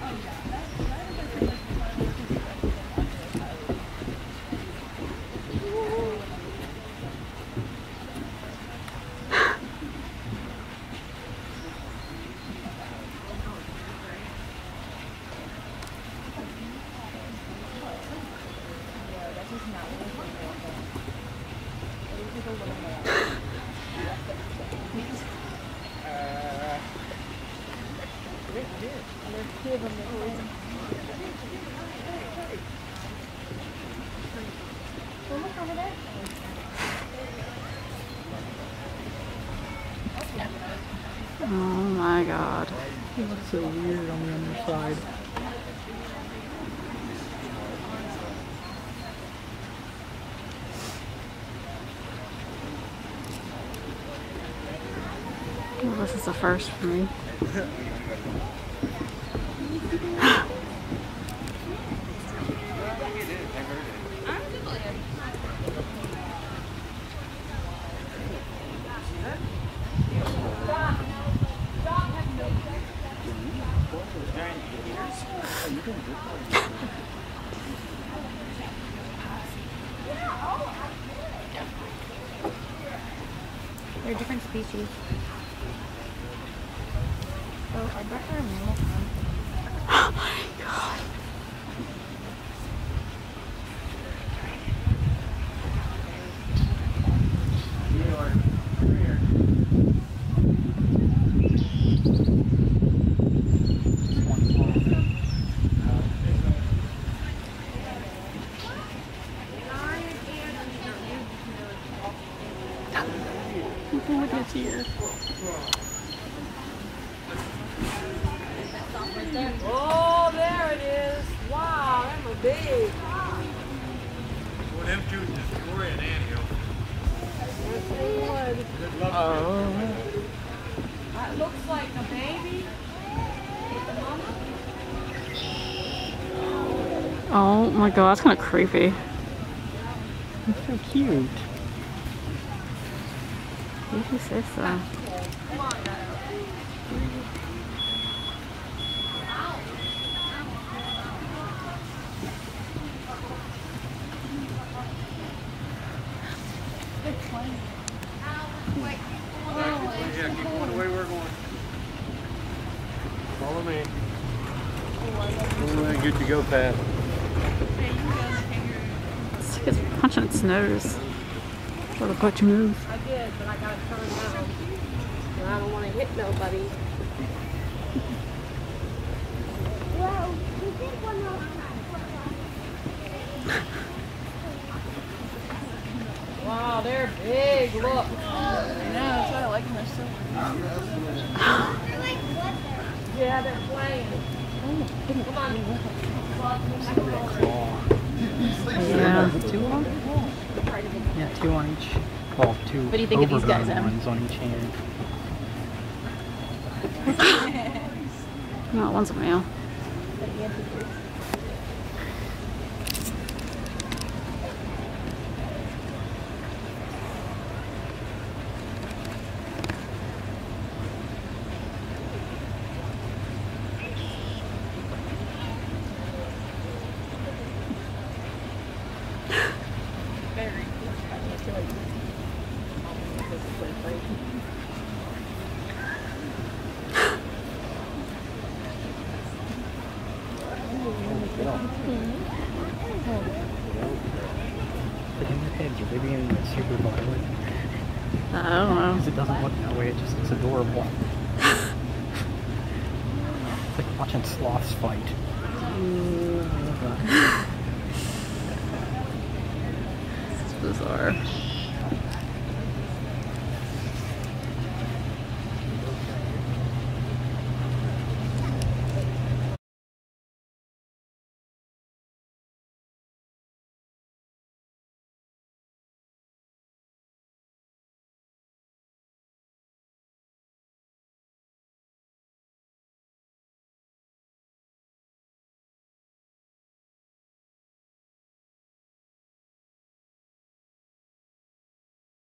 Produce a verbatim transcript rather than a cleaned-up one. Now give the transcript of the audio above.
Oh my god. It looks so weird on the underside. Well, this is a first for me. They're different species. Oh, I bet they're a mammal farm. Oh my god. Look at here. Oh, there it is. Wow, them are big. Well, them two is Gloria and Anthill. Good luck. Oh. That looks like a baby. Oh my god, that's kind of creepy. It's so cute. If you say so. Come on, guys. Yeah, keep going the way we're going. Follow me. We're good to go past. It's, it's punching its nose. What a bunch of moves. I did, but I got to turn around. And I don't want to hit nobody. Well, we did one more Wow, they're big. Look. I know, that's why I like them. They're so Yeah, they're playing. Come on. Yeah. Two on? Yeah, two on each. Well, two What do you think of these guys, overgrown Em? ones on each hand. No, one's a male. But in the heads, are they being super violent? I don't know. Because it doesn't look that way, it just looks adorable. It's like watching sloths fight. It's bizarre.